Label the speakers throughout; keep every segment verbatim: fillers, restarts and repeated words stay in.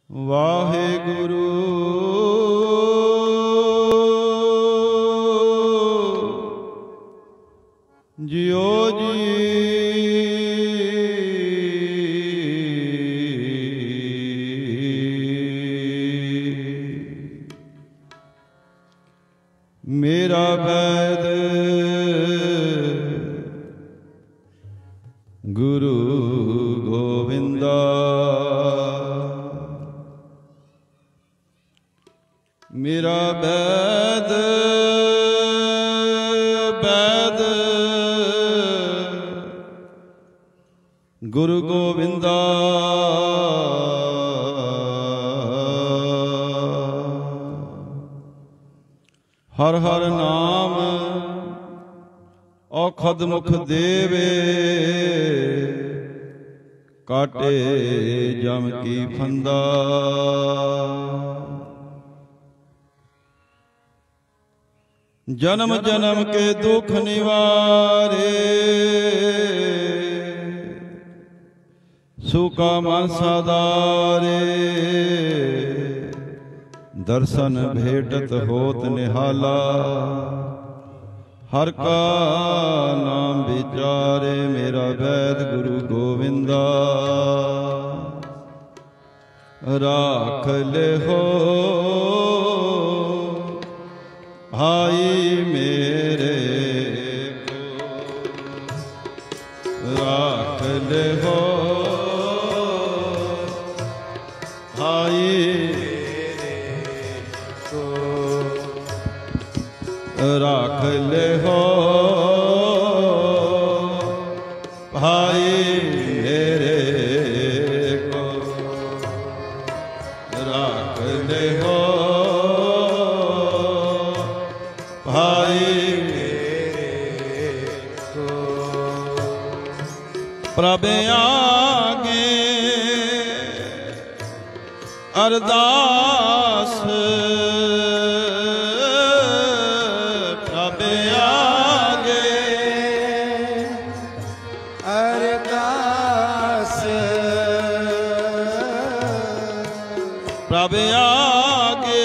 Speaker 1: वाहेगुरु जियो जी। मेरा वैद गुरु गोविंदा, मेरा वैद वैद गुरु गोविंदा। हर हर नाम औखद मुख देवे, काटे जम की फंदा। जन्म जन्म के दुख निवारे, सुका मन सादारे। दर्शन भेटत होत निहाला, हर का नाम विचारे। मेरा वैद गुरु गोविंदा, राख ले हो भाई मेरे को, राख ले हो भाई राख ले हो भाई मेरे को, राख ले हो भाई मेरे को। प्रभ आगे अरदास, प्रभ आगे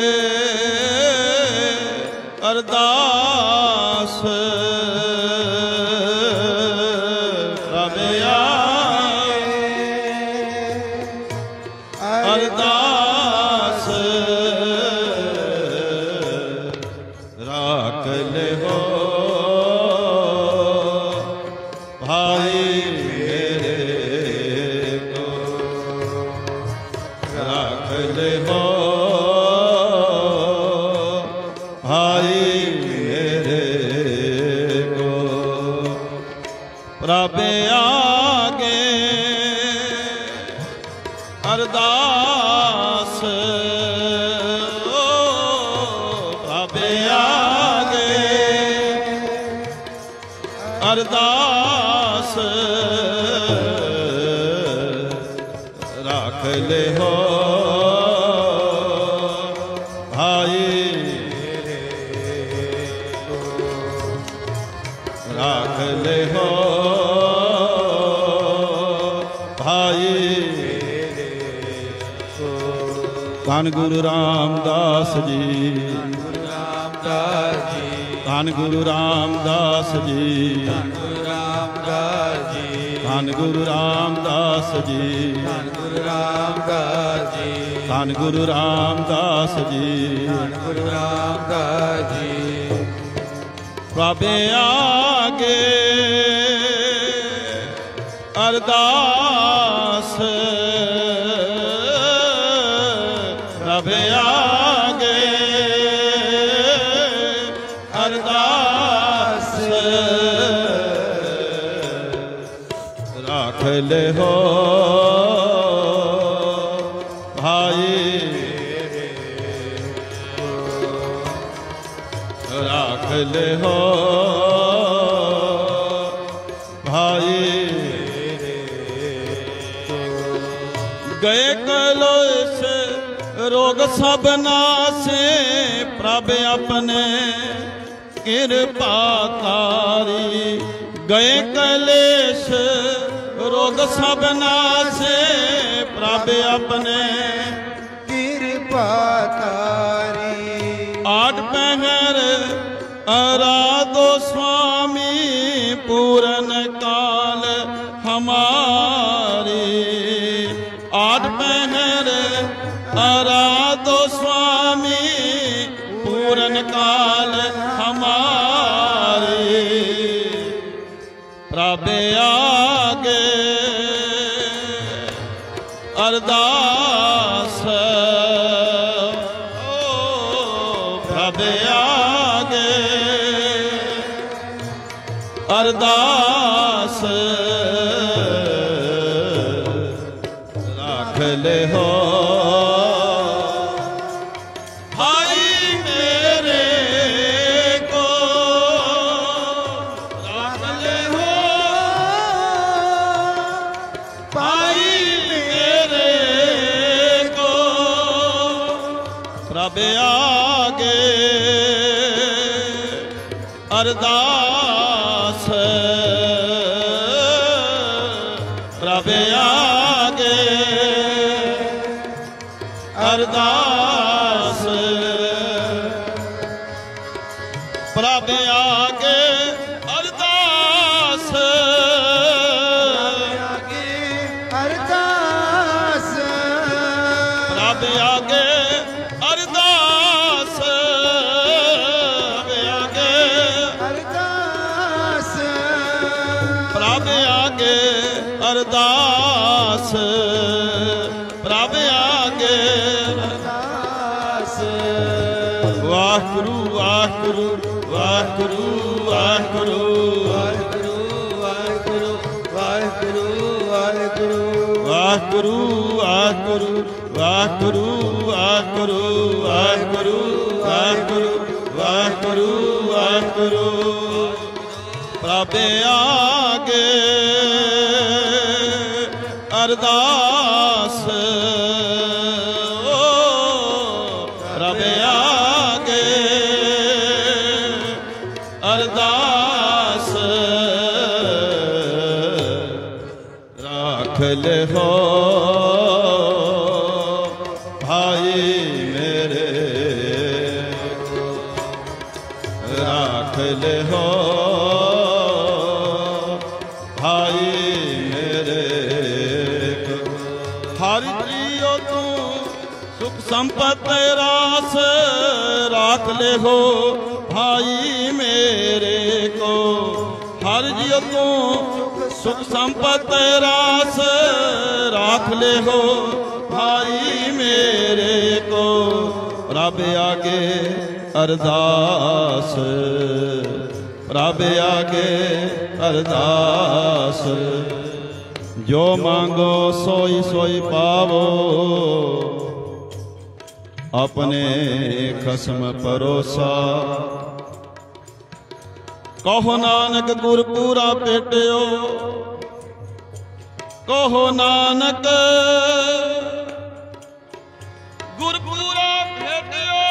Speaker 1: अरदास, प्रभ आगे अरदास। राख ले हो भाई मेरे को, राख ले हो भाई मेरे को। प्रभ आगे अरदास, ओ प्रभ आगे अरदास। राख ले हो भाई मेरे को, राख ले हो भाई मेरे को। धन गुरु रामदास जी, धन गुरु रामदास जी, धन गुरु रामदास जी, धन गुरु रामदास जी, धन गुरु रामदास जी, धन गुरु रामदास जी, धन गुरु रामदास जी। प्रभ आगे अरदास, प्रभ आगे अरदास। राख ले हो भाई मेरे को, राख ले हो भाई मेरे को। गए कलो से रोग सब नासे, प्रभ अपने कृपा तारी। गए कलेश रोग सब नासे, प्रभ अपने
Speaker 2: कृपा तारी।
Speaker 1: आठ पहर आराधो स्वामी पूरन काल हमारी। आठ पहर आराधो स्वामी पूरन काल हमारी। प्रभ आगे अरदास प्रभ आगे अरदास राख ले हो भाई मेरे को। राख ले हो भाई मेरे को। प्रभ आगे अरदास प्रभ आगे अरदास प्रभ आगे अरदास
Speaker 2: अरदास
Speaker 1: प्रभ आगे अरदास प्रभ आगे अरदास प्रभ आगे
Speaker 2: अरदास।
Speaker 1: वाहिगुरु वाहिगुरु वाहिगुरु वाहिगुरु
Speaker 2: वाहिगुरु वाहिगुरु वाहिगुरु वाहिगुरु
Speaker 1: वाहिगुरु वाहिगुरु वाहिगुरु वाहिगुरु वाहिगुरु वाहिगुरु वाहिगुरु वाहिगुरु। प्रभ आगे अरदास प्रभ आगे अरदास राख ले हो भाई मेरे को। राख ले हो भाई मेरे को। हरि प्रियो तू सुख संपत्ति रास राख ले हो भाई मेरे को। हरि जियो तू सुख संपत्ति रास राख ले हो भाई मेरे को। प्रभ आगे अरदास प्रभ आगे अरदास। जो मांगो सोई सोई पावो अपने खसम परोसा। कहो नानक गुर पूरा भेटियो। कहो नानक गुर पूरा भेटियो।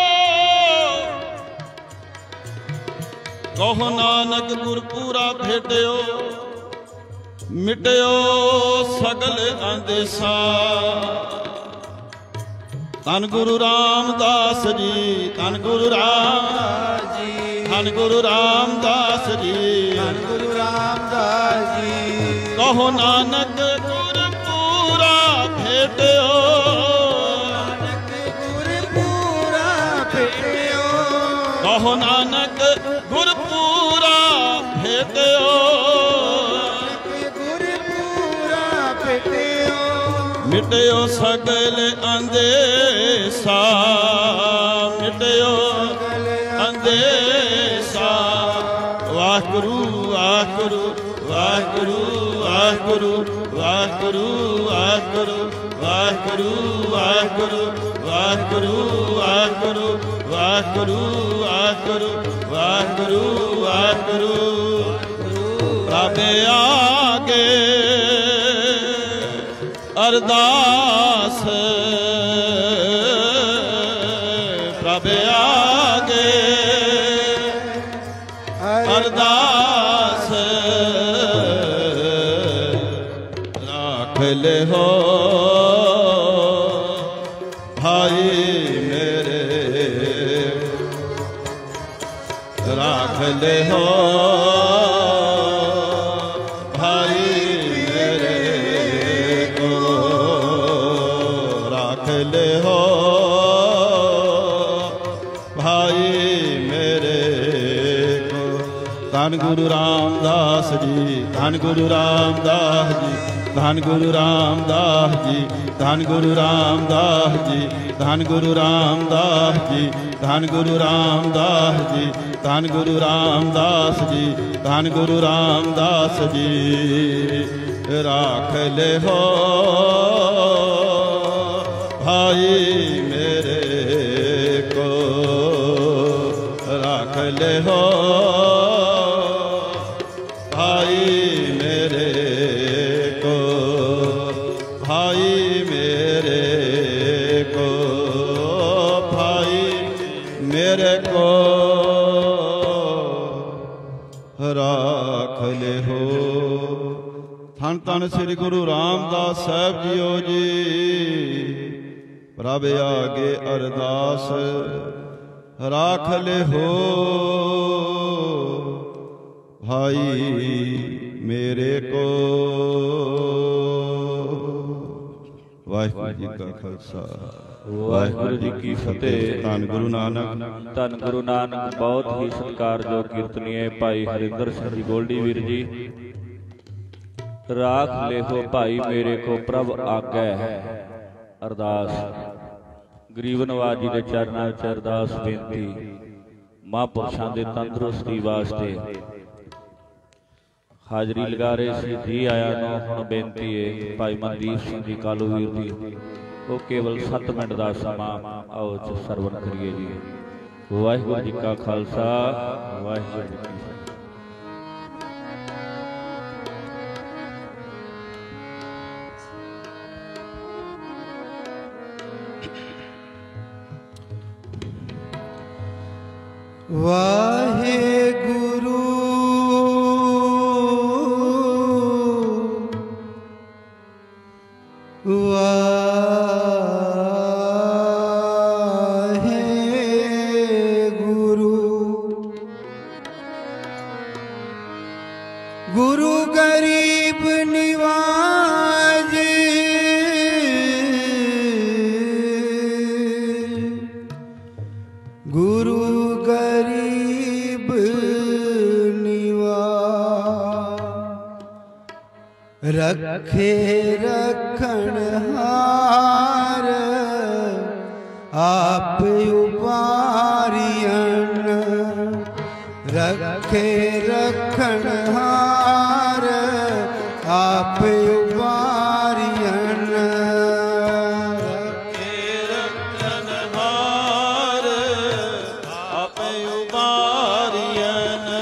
Speaker 1: कहो नानक गुर पूरा भेटियो। मिटियो सगल अंदेसा। धन गुरु रामदास जी धन गुरु राम
Speaker 2: जी
Speaker 1: धन गुरु रामदास जी
Speaker 2: धन गुरु रामदास जी।
Speaker 1: कहो नानक गुर पूरा भेटियो।
Speaker 2: नानक गुर पूरा भेटियो।
Speaker 1: कहो नानक गुर पूरा भेटियो।
Speaker 2: गुर पूरा भेटियो।
Speaker 1: मिटियो सगल अंदेसा। मिटियो अंदेसा। वाहिगुरु वाहिगुरु वाहिगुरु वाहिगुरु वाहिगुरु वाहिगुरु वाहिगुरु वाहिगुरु वाहिगुरु वाहिगुरु वाहिगुरु वाहिगुरु वाहिगुरु वाहिगुरु। प्रभ आगे अरदास प्रभ आगे अरदास राख राख ले हो भाई मेरे राख ले हो भाई मेरे को राख ले हो भाई मेरे को। धन गुरु रामदास जी धन गुरु रामदास जी धन गुरु रामदास जी धन गुरु रामदास जी धन गुरु रामदास जी धन गुरु रामदास जी धन गुरु रामदास जी धन गुरु रामदास जी राख ले हो भाई मेरे को राख ले हो भाई मेरे को भाई मेरे को भाई मेरे को राख ले हो। धन धन श्री गुरु रामदास साहब जीओ जी प्रभ आगे अरदास राख ले हो भाई मेरे को। वाहिगुरू जी का खालसा
Speaker 3: वाहिगुरू जी की फतेह।
Speaker 1: धन गुरु नानक
Speaker 3: धन गुरु नानक। बहुत ही सत्कारयोग कीर्तनीय भाई हरिंदर सिंह जी गोल्डी वीर जी। राख ले हो भाई मेरे को प्रभ आगे अरदास। गरीब नवाज जी के चरणों च अरदास बेनती महापुरुषों के तंदुरुस्ती वास्ते हाजरी लगा रहे सी जी आया नो हुण बेनती है भाई मनदीप सिंह जी कालू वीर जी वो केवल सत्त मिनट का समा आओ सरवण करिए जी। वाहिगुरू जी का खालसा वाहिगुरू जी की फतेह।
Speaker 2: वाहेगुरु वाहेगुरु गुरु गरीब निवाज गुरु गरीब निवाज रखे रखण हार आप उबारियन रखे रखण हार आप उबारियन
Speaker 1: रखे रखन हार आप उबारियन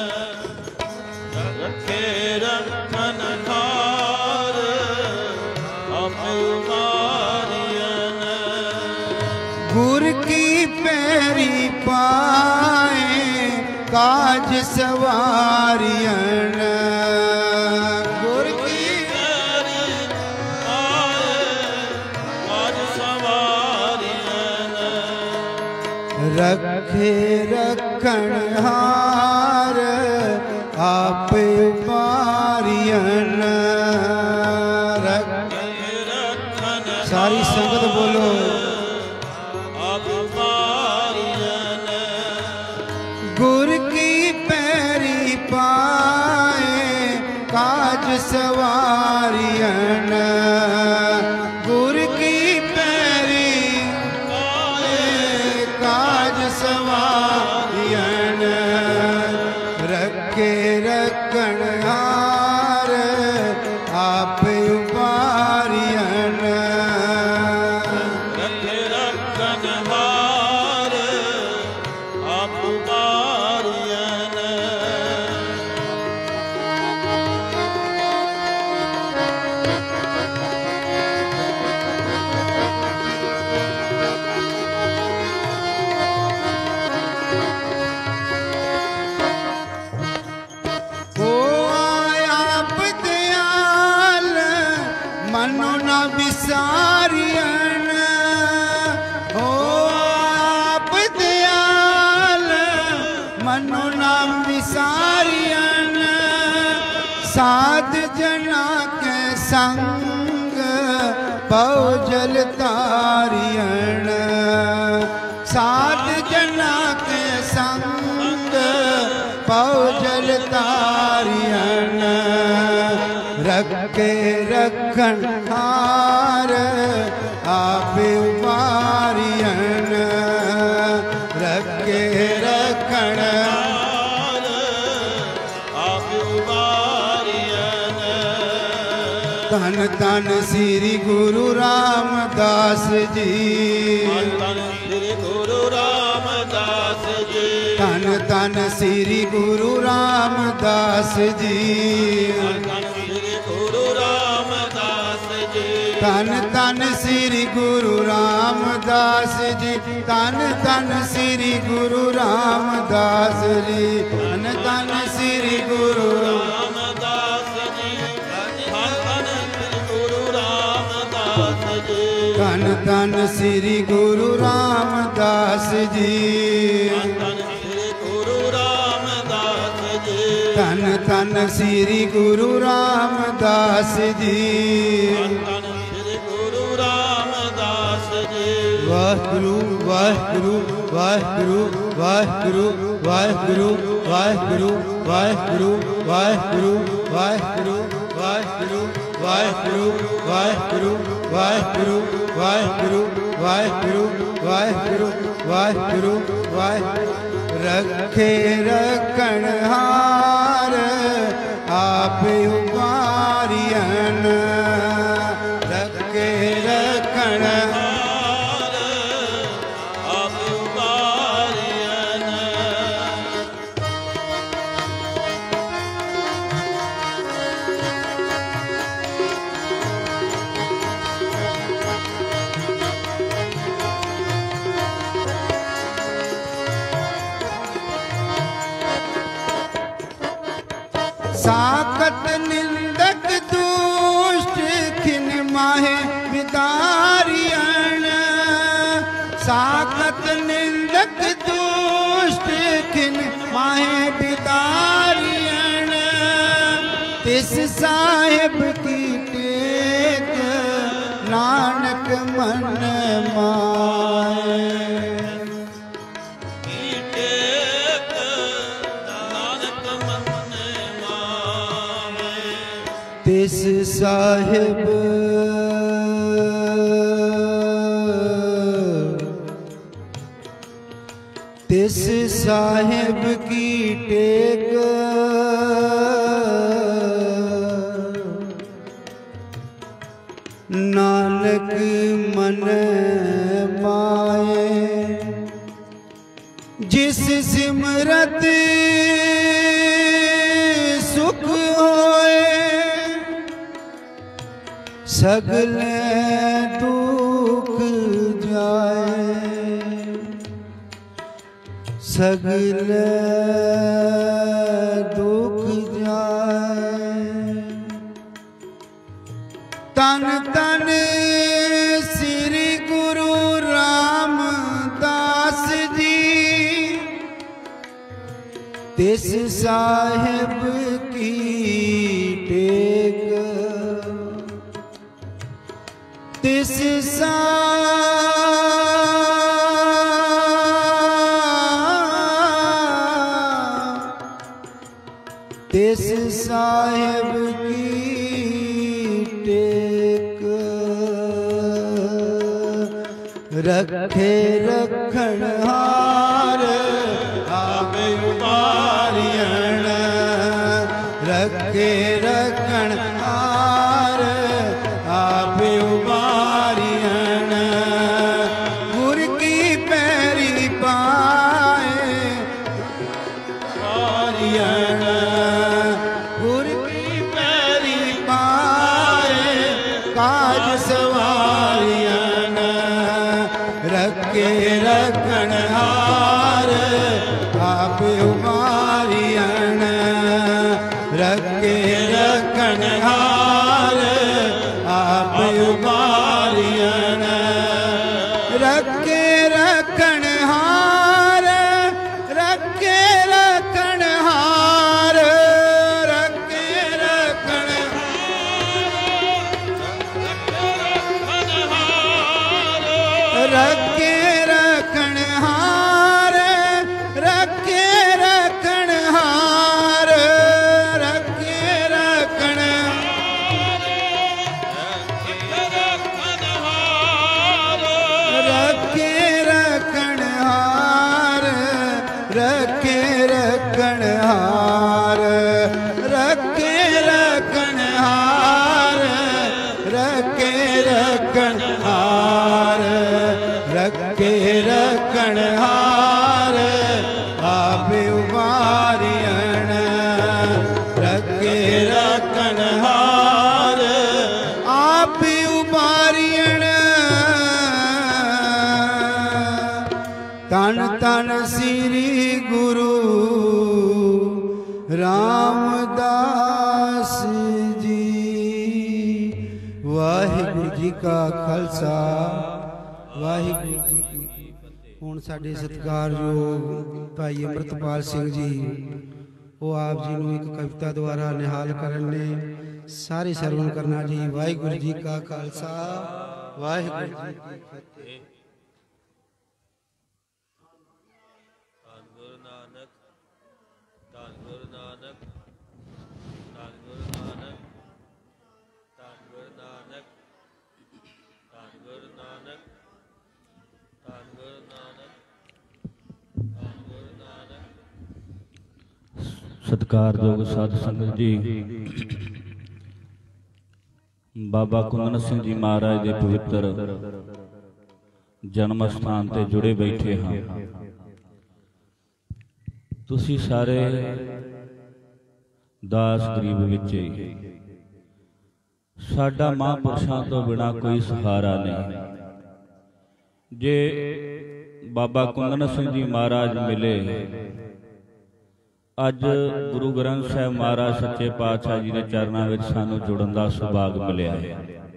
Speaker 1: रखे रखन हार आप उबारियन।
Speaker 2: गुर की पैरी पाए काज सवारियन गुर की
Speaker 1: पैरी पाए काज सवारियन
Speaker 2: रखे रखण हार आप उबारियन
Speaker 1: रखे रखन
Speaker 2: सारी संगत बोलो
Speaker 1: आप उबारियन
Speaker 2: गुर की पैरी पाए काज सवारियन गुर की पैरी पाए काज सवारियन रखे रखण हार आप उबारियन न विसारियन हो आप दयाल मनु न विसारियन साध जना के संग पौजल तारियन साध जना के संग पौजल तारियन रखे रखन हार आप उबारियन रखे रखन
Speaker 1: हार आप उबारियन
Speaker 2: धन धन श्री गुरु रामदास जी
Speaker 1: धन श्री गुरु रामदास जी
Speaker 2: धन धन श्री गुरु रामदास जी
Speaker 1: धन श्री गुरु रामदास जी
Speaker 2: धन धन श्री गुरु रामदास जी धन धन श्री गुरु रामदास जी धन धन श्री गुरु
Speaker 1: रामदास जी धन धन श्री गुरु रामदास जी
Speaker 2: धन धन श्री गुरु रामदास जी
Speaker 1: धन श्री गुरु रामदास जी
Speaker 2: धन धन श्री गुरु रामदास जी
Speaker 1: धन श्री गुरु रामदास जी
Speaker 2: वाहिगुरु वाहिगुरु वाहिगुरु वाहिगुरु वाहिगुरु वाहिगुरु वाहिगुरु वाहिगुरु वाहिगुरु वाहिगुरु वाहिगुरु वाहिगुरु वाहिगुरु वाहिगुरु वाहिगुरु वाहिगुरु वाहिगुरु वाहिगुरु रखे रखण हार आप उबारियन रखे रखण
Speaker 1: हार आप उबारियन
Speaker 2: साकत निंदक दुष्ट खिन माहे विदारियन साकत निंदक दुष्ट खिन माहे विदारियन तिस साहिब की टेक नानक मन माए तिस साहिब तिस साहिब की टेक नानक मन माए जिस सिमरत सुख होए सगले दुख जाए सगले दुख जाए तन तन श्री गुरु रामदास जी तिस साहिब की टेक तिस सा तिस साहिब की टेक रखे रखण हार आप उबारियन रखे रखण हार आप उबारियन गुर की पैरी पाए उबारियन गुर की पैरी पाए काज सवारियन रखे रखण हार आप उबारियन रखे रखण हार आप उबारियन रखे रखण हार रखे रखण हार रखे रखण रखे रखण हार रखे रखण हार रखे रखण रखे रखण हार रखे रखण हार रखे रखण हार रखे रखण हार रखे रखण हार आपे उबारियण रखे रखण हार आपे उबारियण तन तन श्री गुरु रामदास जी। वाहिगुरु जी का खालसा वाहिगुरु जी की। ਹੁਣ ਸਾਡੇ ਸਤਿਕਾਰਯੋਗ ਭਾਈ ਅੰਮ੍ਰਿਤਪਾਲ ਸਿੰਘ ਜੀ ਉਹ ਆਪ ਜੀ ਨੂੰ ਇੱਕ ਕਵਿਤਾ ਦੁਆਰਾ ਨਿਹਾਲ ਕਰਨ ਨੇ ਸਾਰੇ ਸਰਵਣ ਕਰਨਾ ਜੀ। ਵਾਹਿਗੁਰੂ ਜੀ ਕਾ ਖਾਲਸਾ ਵਾਹਿਗੁਰੂ ਜੀ ਕੀ ਫਤਿਹ।
Speaker 3: ਧੰਨ ਗੁਰੂ ਨਾਨਕ ਧੰਨ ਗੁਰੂ ਨਾਨਕ ਧੰਨ ਗੁਰੂ ਨਾਨਕ ਧੰਨ ਗੁਰੂ ਨਾਨਕ ਧੰਨ ਗੁਰੂ ਨਾਨਕ ਧੰਨ ਗੁਰੂ ਨਾਨਕ ਧੰਨ ਗੁਰੂ ਨਾਨਕ। ਸਤਿਕਾਰਯੋਗ ਸਾਧ ਸੰਗਤ ਜੀ, ਬਾਬਾ ਕੁੰਦਨ ਸਿੰਘ ਜੀ ਮਹਾਰਾਜ ਦੇ ਪਵਿੱਤਰ ਜਨਮ ਸਥਾਨ ਤੇ ਜੁੜੇ ਬੈਠੇ ਹਾਂ। ਤੁਸੀਂ ਸਾਰੇ ਦਾਸ ਗਰੀਬ ਵਿੱਚ ਸਾਡਾ ਮਹਾਂਪੁਰਸ਼ਾਂ ਤੋਂ ਬਿਨਾ ਕੋਈ ਸਹਾਰਾ ਨਹੀਂ। ਜੇ ਬਾਬਾ ਕੁੰਦਨ ਸਿੰਘ ਜੀ ਮਹਾਰਾਜ ਮਿਲੇ, ਅੱਜ ਗੁਰੂ ਗ੍ਰੰਥ ਸਾਹਿਬ ਮਹਾਰਾਜ ਸੱਚੇ ਪਾਤਸ਼ਾਹ ਜੀ ਦੇ ਚਰਨਾਂ ਵਿੱਚ ਸਾਨੂੰ ਜੁੜਨ ਦਾ ਸੁਭਾਗ ਮਿਲਿਆ ਹੈ।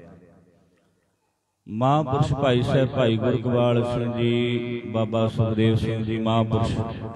Speaker 3: ਮਹਾਂਪੁਰਸ਼ ਭਾਈ ਸਾਹਿਬ ਭਾਈ ਗੁਰਕਵਾਲ ਸਿੰਘ ਜੀ, ਬਾਬਾ ਸੁਖਦੇਵ ਸਿੰਘ ਜੀ, ਮਹਾਂਪੁਰਸ਼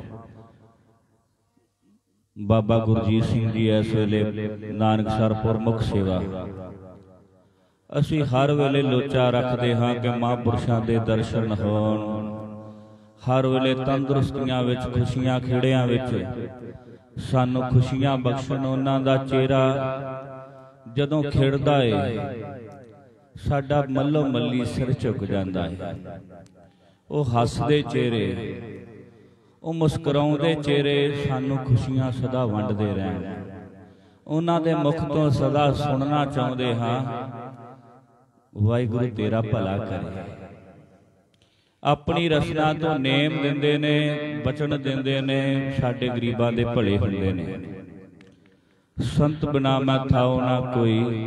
Speaker 3: ਬਾਬਾ ਗੁਰਜੀਤ ਸਿੰਘ ਜੀ ਇਸ ਵੇਲੇ ਨਾਨਕਸਰ ਪ੍ਰਮੁੱਖ ਸੇਵਾ। ਅਸੀਂ ਹਰ ਵੇਲੇ ਲੋਚਾ ਰੱਖਦੇ ਹਾਂ ਕਿ ਮਹਾਂਪੁਰਸ਼ਾਂ ਦੇ ਦਰਸ਼ਨ ਹੋਣ, ਹਰ ਵੇਲੇ ਤੰਦਰੁਸਤੀਆਂ ਵਿੱਚ, ਖੁਸ਼ੀਆਂ ਖੇੜਿਆਂ ਵਿੱਚ ਸਾਨੂੰ ਖੁਸ਼ੀਆਂ ਬਖਸ਼ਣ। ਉਹਨਾਂ ਦਾ ਚਿਹਰਾ ਜਦੋਂ ਖਿੜਦਾ ਏ, ਸਾਡਾ ਮੱਲੋ ਮੱਲੀ ਸਿਰ ਝੁਕ ਜਾਂਦਾ ਹੈ। ਉਹ ਹੱਸਦੇ ਚਿਹਰੇ, ਉਹ ਮੁਸਕਰਾਉਂਦੇ ਚਿਹਰੇ ਸਾਨੂੰ ਖੁਸ਼ੀਆਂ ਸਦਾ ਵੰਡਦੇ ਰਹਿਣ। ਉਹਨਾਂ ਦੇ ਮੁਖ ਤੋਂ ਸਦਾ ਸੁਣਨਾ ਚਾਹੁੰਦੇ ਹਾਂ, ਵਾਹਿਗੁਰੂ ਤੇਰਾ ਭਲਾ ਕਰੇ। ਆਪਣੀ ਰਸਨਾ ਤੋਂ ਨੇਮ ਦਿੰਦੇ ਨੇ, ਬਚਨ ਦਿੰਦੇ ਨੇ, ਸਾਡੇ ਗਰੀਬਾਂ ਦੇ ਭਲੇ ਹੁੰਦੇ ਨੇ। ਸੰਤ ਬਿਨਾ ਮੈਂ ਥਾਉ ਨਾ ਕੋਈ,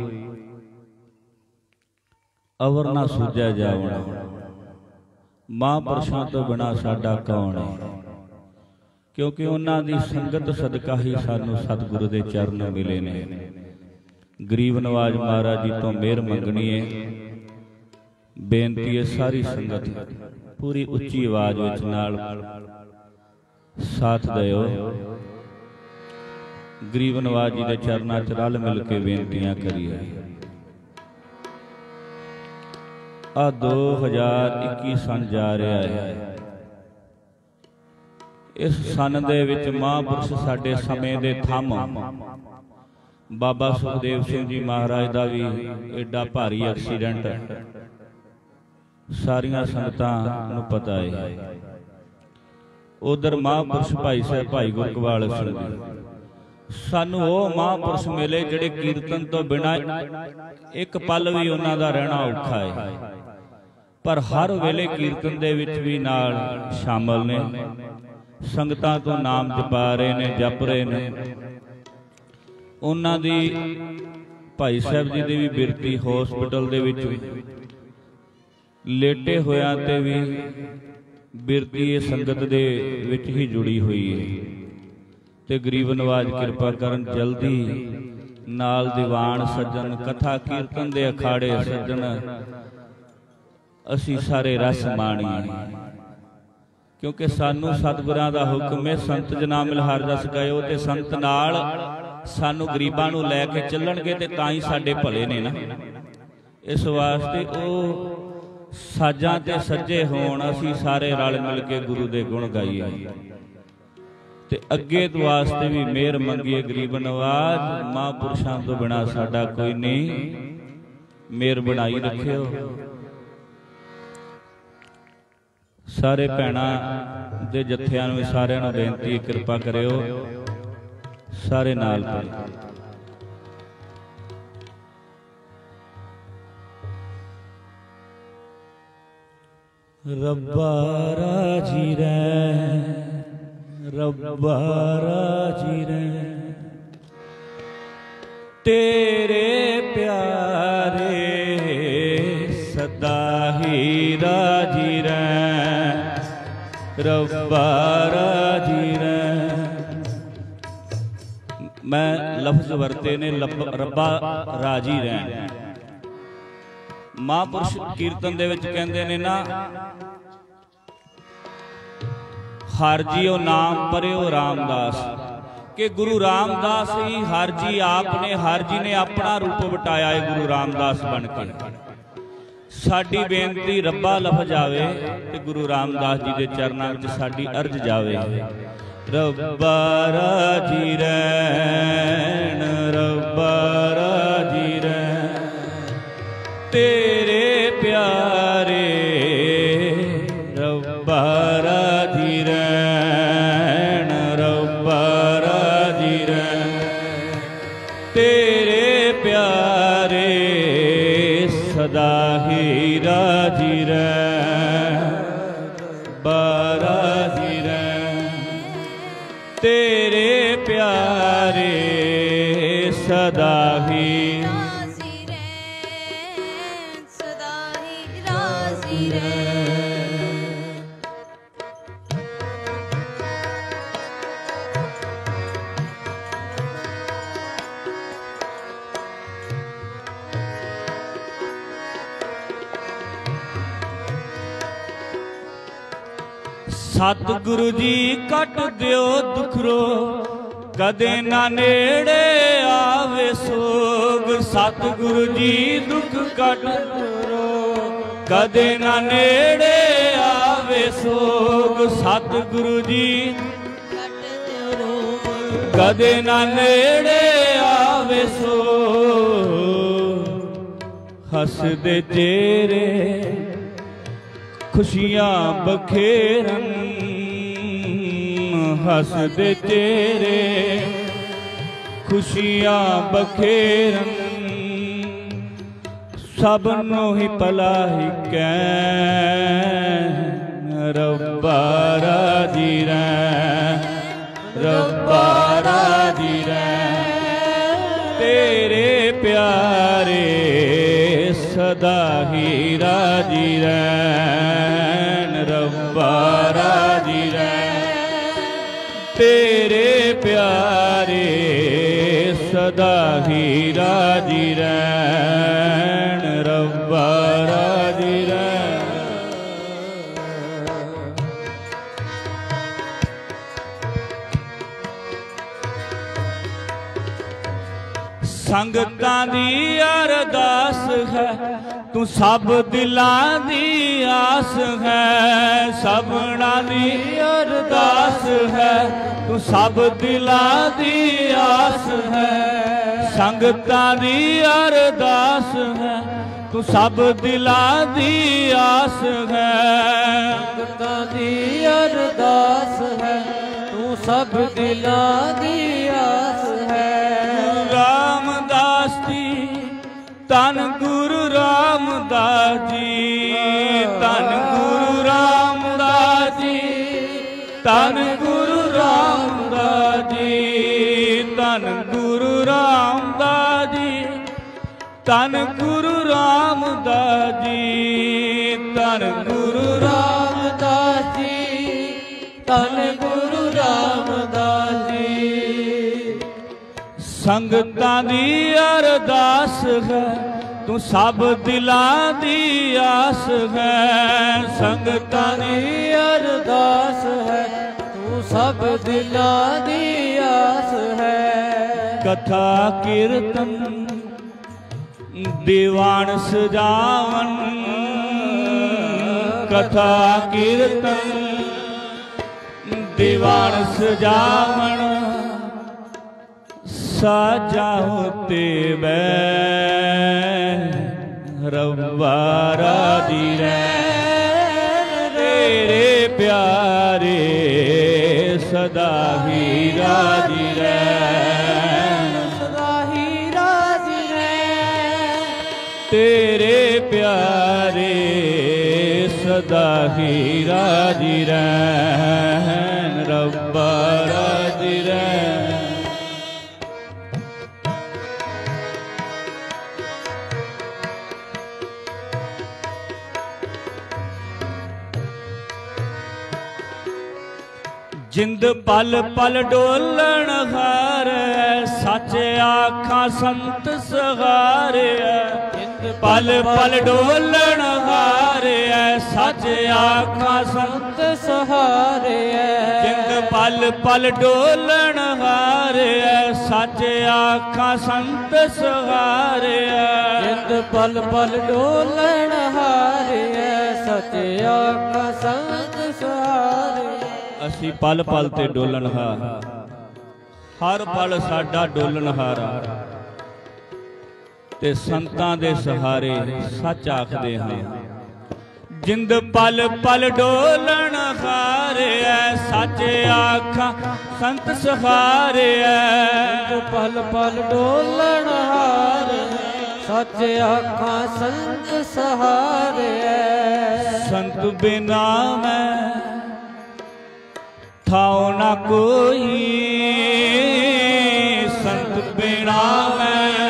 Speaker 3: ਅਵਰ ਨਾ ਸੂਝਿਆ ਜਾਵਣਾ। ਮਹਾਂਪੁਰਸ਼ਾਂ ਤੋਂ ਬਿਨਾ ਸਾਡਾ ਕੌਣ ਹੈ? ਕਿਉਂਕਿ ਉਹਨਾਂ ਦੀ ਸੰਗਤ ਸਦਕਾ ਹੀ ਸਾਨੂੰ ਸਤਿਗੁਰੂ ਦੇ ਚਰਨ ਮਿਲੇ ਨੇ। ਗਰੀਬ ਨਵਾਜ ਮਹਾਰਾਜ ਜੀ ਤੋਂ ਮਿਹਰ ਮੰਗਣੀ ਹੈ। ਬੇਨਤੀ ਹੈ ਸਾਰੀ ਸੰਗਤ ਪੂਰੀ ਉੱਚੀ ਆਵਾਜ਼ ਵਿੱਚ ਨਾਲ ਸਾਥ ਦਿਓ। ਗਰੀਬ ਨਵਾਜ ਜੀ ਦੇ ਚਰਨਾਂ 'ਚ ਰਲ ਮਿਲ ਕੇ ਬੇਨਤੀਆਂ ਕਰੀਏ। ਆ ਦੋ ਹਜ਼ਾਰ ਇੱਕੀ ਸੰਨ ਜਾ ਰਿਹਾ ਹੈ। ਇਸ ਸੰਨ ਦੇ ਵਿੱਚ ਮਹਾਂਪੁਰਸ਼ ਸਾਡੇ ਸਮੇਂ ਦੇ ਥੰਮ ਬਾਬਾ ਸੁਖਦੇਵ ਸਿੰਘ ਜੀ ਮਹਾਰਾਜ ਦਾ ਵੀ ਐਡਾ ਭਾਰੀ ਐਕਸੀਡੈਂਟ ਸਾਰੀਆਂ ਸੰਗਤਾਂ ਨੂੰ ਪਤਾ ਹੈ। ਉਧਰ ਮਹਾਂਪੁਰਸ਼ ਭਾਈ ਸਾਹਿਬ ਭਾਈ ਗੁਰਕਵਾਲ ਸਿੰਘ ਜੀ, ਸਾਨੂੰ ਉਹ ਮਹਾਂਪੁਰਸ਼ ਮਿਲੇ ਜਿਹੜੇ ਕੀਰਤਨ ਤੋਂ ਬਿਨਾਂ ਇੱਕ ਪਲ ਵੀ ਉਹਨਾਂ ਦਾ ਰਹਿਣਾ ਔਖਾ ਹੈ, ਪਰ ਹਰ ਵੇਲੇ ਕੀਰਤਨ ਦੇ ਵਿੱਚ ਵੀ ਨਾਲ ਸ਼ਾਮਲ ਨੇ। ਸੰਗਤਾਂ ਤੋਂ ਨਾਮ ਜਪਾ ਰਹੇ ਨੇ, ਜਪ ਰਹੇ ਨੇ। ਉਹਨਾਂ ਦੀ ਭਾਈ ਸਾਹਿਬ ਜੀ ਦੀ ਵੀ ਬਿਰਤੀ ਹਸਪੀਟਲ ਦੇ ਵਿੱਚ ਲੇਟੇ ਹੋਇਆਂ ਤੇ ਵੀ ਬਿਰਤੀ ਇਹ ਸੰਗਤ ਦੇ ਵਿੱਚ ਹੀ ਜੁੜੀ ਹੋਈ ਹੈ। ਤੇ ਗਰੀਬ ਨਵਾਜ ਕਿਰਪਾ ਕਰਨ ਜਲਦੀ नाल दीवान सज्जन, कथा कीर्तन दे अखाड़े सज्जन, असी सारे रस माणीए। क्योंकि सानू सतगुरां दा हुक्म है, संत जना मिल हर रस गयो, ते संत नाल सानू गरीबां नू लैके चलणगे ते तां ही साडे भले ने ना। इस वास्ते ओ साजां ते सज्जे होण, असी सारे रल मिल के गुरु दे गुण गाईए ते अगे तो वास्ते भी मेहर मंगीए। गरीब नवाज महापुरुषां तो बिना साडा कोई नहीं, मेहर बनाई रखियो। सारे भैणां दे जत्थियां नूं सारिआं नूं बेनती, किरपा करियो सारे नाल पढ़ो। रब्बा राजी रैं, रब्बा राजी रैं, तेरे प्यारे सदा ही राजी रैं, रब्बा राजी रैं। मैं लफ्ज वरते ने रब्बा राजी रैं। महापुरुष कीर्तन दे विच कहंदे ने ना, हर जी ओ नाम परियो रामदास, कि गुरु रामदास ही हर जी आपने, हर जी ने अपना रूप वटाया है गुरु रामदास बन के। साडी बेनती रब्बा लफज आवे ते गुरु रामदास जी दे चरनां विच साडी अर्ज जावे। रब्बा राजी रैन, रब्बा राजी रैन, तेरे प्यारे रब्बा राजी रैन, रब्बा राजी रैन, तेरे प्यारे सदा ही राजी रैन, रब्बा राजी रैन, तेरे प्यारे सदा ही सतगुरु जी कट दियो दुखरो, कदे ना नेड़े आवे सोग। सतगुरु जी दुख कट दियो, कदे ना नेड़े आवे सोग। सतगुरु जी कदे ना नेड़े आवे सोग। हसदे चेहरे खुशियां बखेरन, हसदे चेहरे खुशियां बखेरन। सबनों ही भला ही कैं, रब्बा राजी रैं, रब्बा राजी रैं, तेरे प्यारे सदा ही राजी रैन, रब्बा राजी रैन, तेरे प्यारे सदा ही राजी रैन, रब्बा राजी रैन। संगतां दी अरदास है, तू सब दिलां दी आस है। सबना दी अरदास है, तू सब दिलां दी आस है। संगतां दी अरदास है, तू सब दिलां दी आस है।
Speaker 4: संगतां दी अरदास है, तू सब दिलां दी आस है।
Speaker 3: रामदास जी धन गुरु रामदास जी, धन गुरु रामदास जी, धन गुरु रामदास जी, धन गुरु रामदास जी, धन गुरु रामदास जी, धन गुरु
Speaker 4: रामदास जी, धन गुरु रामदास जी।
Speaker 3: संगतां दी अरदास है तू सब दिलां दी आस है। संगतां दी
Speaker 4: अरदास है तू सब दिलां दी आस है।
Speaker 3: कथा कीर्तन दीवान सजावन कथा कीर्तन दीवान सजावन साजाओ ते बै रब्बा राजी रैन तेरे प्यारे सदा ही राजी रैन
Speaker 4: सदा ही राजी रैन
Speaker 3: तेरे प्यारे सदा ही राजी रैन रब्बा राजी रैन। जिंद पल पल डोलन हार सच आखा संत सहारे पल पल डोलन हार सच आखा संत सहारे जिंद पल पल डोलन हार सच आखा संत सहारे
Speaker 4: जिंद पल पल डोलन हार सच आखा संत सहारे।
Speaker 3: असी पल पल ते डोलन हार हर पल साडा डोलन हार ते संतां दे सहारे सच आखदे हां। जिंद पल पल डोलन हार सच आखा संत सहारे
Speaker 4: पल पल डोलन हार सच आखा संत सहारे।
Speaker 3: संत बिना मैं थाओ ना कोई संत बिना मैं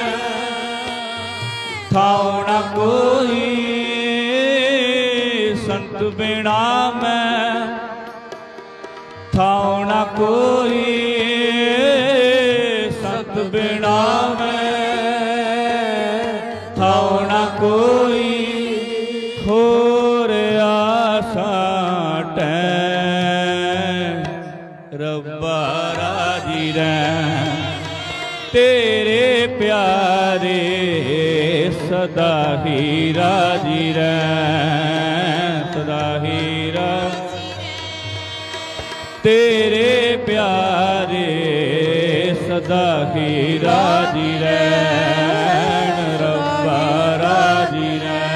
Speaker 3: थाओ ना कोई संत बिना मैं थाओ ना कोई संत बिना मैं थाओ ना कोई खोर आसा रब्बा राजी रैन तेरे प्यारे सदा ही राजी रैन सदा ही तेरे प्यारे सदा ही राजी रैन रब्बा राजी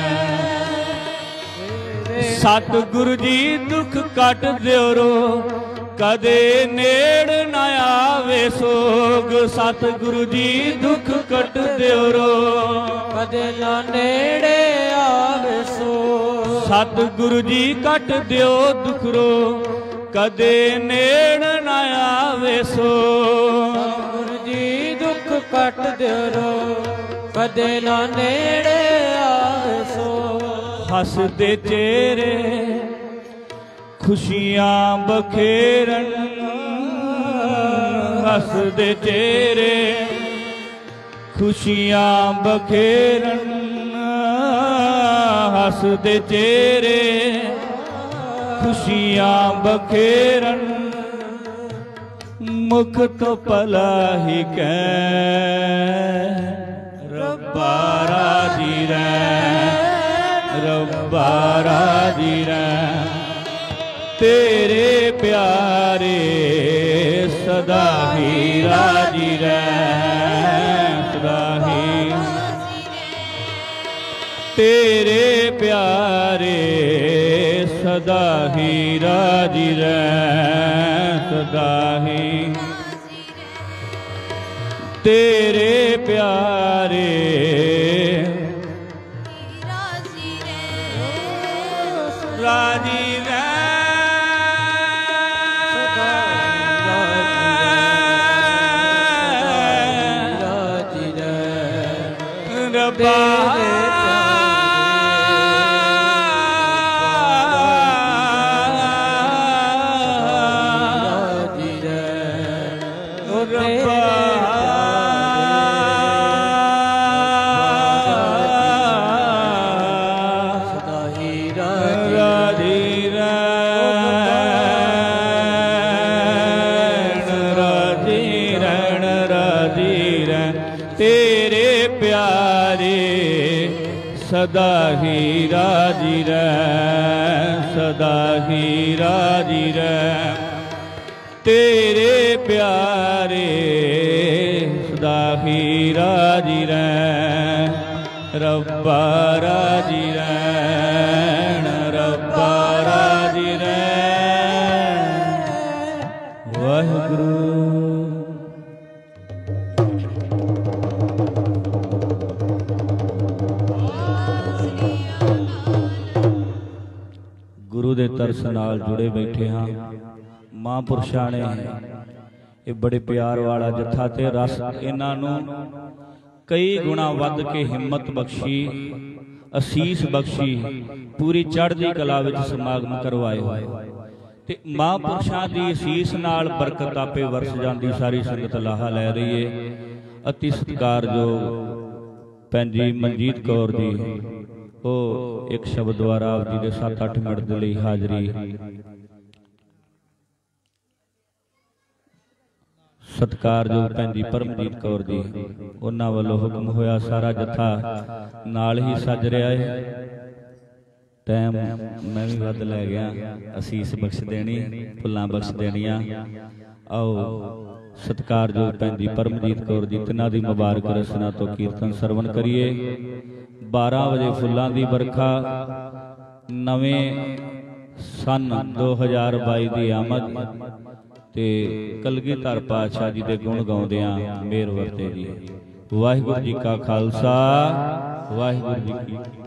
Speaker 3: रैन। सतगुरु जी दुख कट दियो कदे नेड़ न आवे सोग सतगुरु जी दुख कट दियो
Speaker 4: कदे ना नेड़े आवे सोग
Speaker 3: सतगुरु जी कट दियो दुख रो कदे नेड़ न आवे सोग
Speaker 4: सतगुरु जी दुख कट दियो कदे ना नेड़े आवे सोग।
Speaker 3: हसदे चेहरे खुशियां बखेरन हसदे चेहरे खुशियां बखेरन हसदे चेहरे खुशियां बखेरन मुख तो पला ही कह रब्बा राजी रैन रब्बा राजी रैन तेरे प्यारे सदा ही राजी रैन सदा ही तेरे प्यारे सदा ही राजी रैन सदा ही तेरे प्यारे राजी सदा ही राजी रह, सदा ही राजी रह, तेरे प्यारे सदा ही राजी रह, रब्बा राजी रहन, रब्बा राजी रहन। वाहिगुरू गुरु दे तरस नाल जुड़े बैठे हाँ। महापुरुषां ने ये बड़े प्यार वाला जत्था ते रस इन्हां नूं कई गुणा वध के हिम्मत बख्शी, असीस बख्शी, पूरी चढ़दी कला विच समागम करवाए होए ते महापुरुषां दी असीस नाल बरकत आपे वरस जांदी। सारी संगत लाहा लै रही है। अति सत्कारयोग भैन जी मनजीत कौर जी वो एक शब्द द्वारा आप जी दे सत्त अठ मिनट दे लई हाजरी सत्कारयोग भैन जी परमजीत कौर जी उन्हां वल्लों हुक्म होया सारा जत्था नाल ही सज रहा है। टाइम मैं भी वध लै गया, असीस बख्श देनी, फुल्लां बख्श देनियां। आओ सत्कारयोग भैन जी परमजीत कौर जी तिन्हां दी मुबारक रसना तो कीर्तन सरवण करिए। बारह बजे फुल्लां दी बरखा, नवें सन दो हज़ार बाई दी आमद ते कलगीधर पातशाह जी दे गुण गाउंदियां मेहर वरते जी। वाहिगुरू जी का खालसा, वाहिगुरू जी की